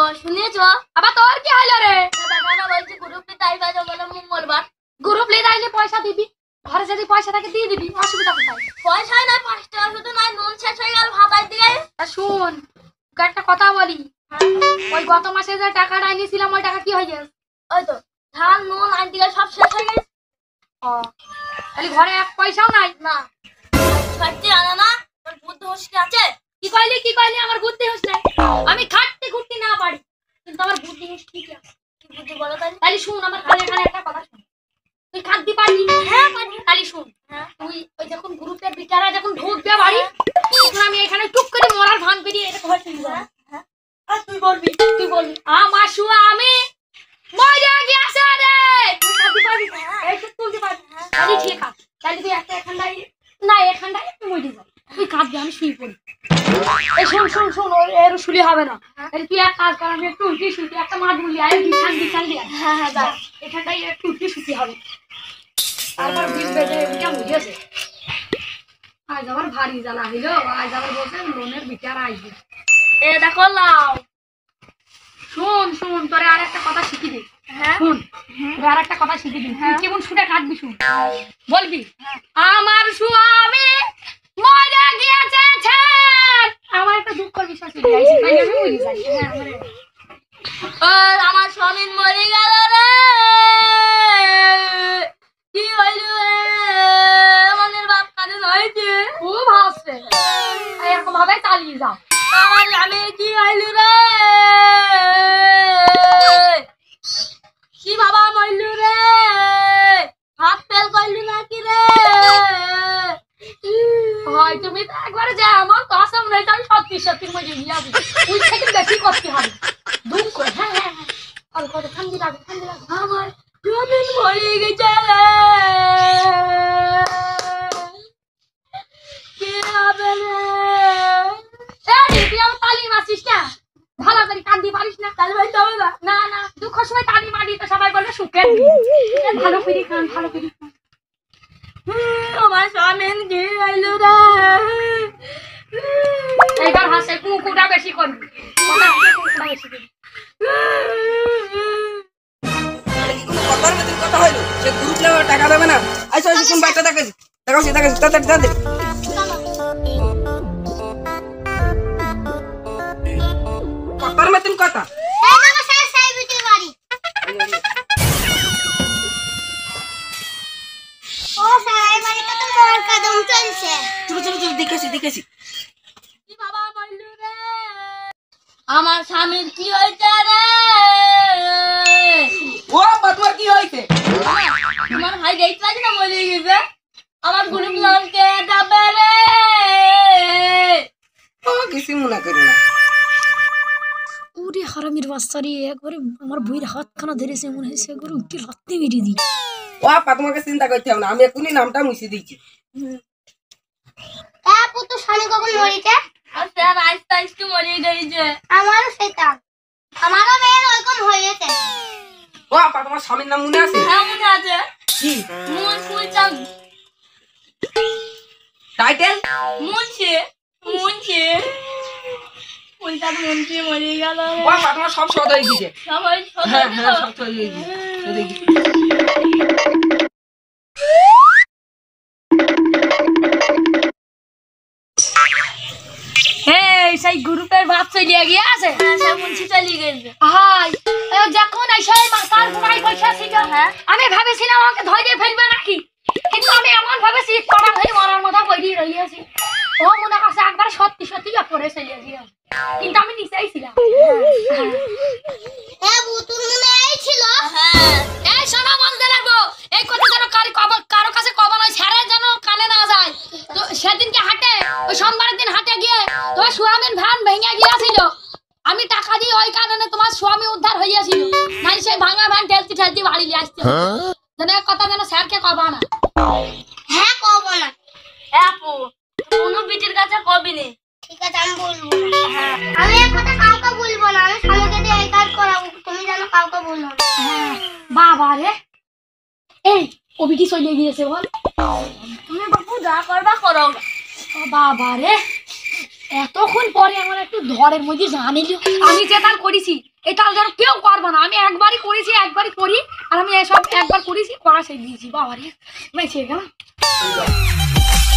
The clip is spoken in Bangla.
শুনেছ আবার তোর কি হলো রে? বলছি গ্রুপ লিতে আইবা বলে মঙ্গলবার। গ্রুপ লিতে আইলে পয়সা দিবি, ঘরে যদি পয়সা থাকে দিয়ে দিবি, অসুবিধা কোথায়? পয়সা নাই, 5 টাকা শুধু নাই, নুন শেষ হয়ে গেল ভাত দিয়ে। শুন একটা কথা বলি, ওই গত মাসে যে টাকাটা আনিছিলাম ওই টাকা কি হয়ে গেছে? ওই তো ধান নুন আন দিয়ে সব শেষ হয়ে গেছে। তাহলে ঘরে এক পয়সাও নাই? না। সত্যি আনা না, তোর বুদ্ধি হুঁশ কি আছে? কি কইলি আমার বুদ্ধি হুঁশ নাই? আমি খাটতে খুঁটতে না পারি, কিন্তু আমার বুদ্ধি হুঁশ ঠিক আছে। কি বুদ্ধি বলো তাহলে? শুন আমার কানে কানে একটা কথা শুন। তুই খাটতে পারবি? হ্যাঁ পারি। তাহলে শুন, তুই ওই যখন গ্রুপের বিচারা যখন ঢুকবে বাড়ি, তখন আমি এখানে টুক করে মরার ভান করি, এটা ঘর চলে যাবে। আর তুই বলবি আমার শুয়া আমি মরে গেছে রে। তুই খাটতে পারবি? এই তো তুলতে পারবি। তাহলে ঠিক আছে, তাহলে তুই একটা এখানটাই না, এখানটাই তুই মরে যাবি। তুই কাঁদবি, আমি শুয়ে পড়ি। এই শোন এর শুলি হবে না। তুই এক কাজ কর, আমি একটু উল্টি শুতি, একটা মাছ বলি আয় বিছান দিয়ে। হ্যাঁ যা, এখানটাই একটু উল্টি শুতি হবে। তারপর বিল বেজে এটা বুঝেছে। আজ আবার ভারী জ্বালা হইলো, আজ আবার বলছে লোনের বিচার আসবে। এ দেখো লাও। শুন তোরে আর একটা কথা শিখি দিই। শুন আর একটা কথা শিখি দিই, তুই কেমন শুনে কাঁদবি শুন। বলবি আমার স্বামী মরে গিয়েছে। আমার একটা দুঃখ বিষয় ছিল, আমি মরে যাই। আমার স্বামী মরে গেল রে, কি হইল আমাদের বাপ কানে নয়ছে খুব হাসছে। এরকম ভাবে চালিয়ে যাও। আমার স্বামী কি হইল রে, কি বাবা মরল রে, হাত ফেল করলি নাকি রে? ভাই তুমি তো একবারে যে আমার কসম নেই, আমি সত্যি মরে গিয়েছি। তুই থেকে বেশি করতে হবে দুঃখ। হ্যাঁ আর কত ঠান্ডি লাগে আমার জমিন মরে গেছে রে, কি হবে রে? তুই আমার তালি মারছিস না, ভালো করে কান্দি পারিস না? তাহলে ভাই তবে না দুঃখ সময় তালি মারি তো সবাই বলে সুখের। ভালো করে খান। আমার স্বামী কি আইলো রে, এইবার হাসে কুকুটা বেশি করবি। কথা হইলো সে গ্রুপ লেভেল টাকা দেবে না। আইসো তুমি বাচ্চা দেখাচ্ছি তাড়াতাড়ি কথার মতন কথা। দেখেছি আমার স্বামীর কি হয়েছে রে? ও তোমার কি হয়েছে? তোমার ভাই দেখতে পাচ্ছি না মরে গেছে। আমার গ্রুপ নামকে যাবে রে। ও কিছু মনে করি না। ওরে হারামির বাচ্চারি একবারে আমার বইয়ের হাতখানা ধরেছে, মনে হয়েছে একবারে উঠে রাত্রে মেরে দিই। ও তোমাকে চিন্তা করতে হবে না, আমি এখনই নামটা মুছে দিচ্ছি। তো স্বামী কখন মরেছে? স্যার আস্তে আস্তে মরে গেছে। আমারও সেটা, আমারও মেয়ের ওরকম হয়েছে। ও তোমার স্বামীর নাম মনে আছে? হ্যাঁ মনে আছে। কি টাইটেল? মুন্সি মরে গেল। ও তোমার সব শব্দ হয়ে গেছে। সবাই হ্যাঁ সব হয়ে গেছে। সেই গ্রুপের বাপ চলিয়ে গিয়েছে, যখন আমি ভেবেছিলাম আমাকে ধরে ফেলবে নাকি, কিন্তু আমি এমন ভাবেছি কড়া ধরে মরার মতো বইরি রইয়াছি। ও মনে করছে একবার সত্যি পরে চলিয়ে গিয়েছে, কিন্তু আমি নিচেই ছিলাম। শোনো বলতে লাগবো এই কথা যেন কারো কাছে কবা নয়, স্যারের যেন কানে না যায়। তো সেদিনকে হাটে, ওই সোমবারের দিন হাটে গিয়ে তোমার স্বামীর ভ্যান ভেঙে গিয়েছিল। আমি টাকা দিয়ে ওই কারণে তোমার স্বামী উদ্ধার হইয়াছিল, নাই সেই ভাঙা ভ্যান ঠেলতে বাড়ি নিয়ে আসতে যেন কথা যেন স্যারকে কবা না। হ্যাঁ কব না আপু, কোনো বিটির কাছে কবি নি। ঠিক আছে আমি বলবো। আমি এই কথা কাউকে বলবো না, আমি স্বামীকে দিয়ে এই কাজ করাবো, তুমি যেন কাউকে বলো না। বাবা রে, এই কবিটি চলে গিয়েছে বল, তুমি বাপু যা করবা করো। বাবা রে, এতক্ষণ পরে আমার একটু ধরের মধ্যে জানিল আমি যে তার করেছি এই তাল যেন কেউ করবে না। আমি একবারই করেছি, একবারই করি, আর আমি এসব একবার করেছি, করা সেই দিয়েছি। বাবা রে, মেছে গেলাম।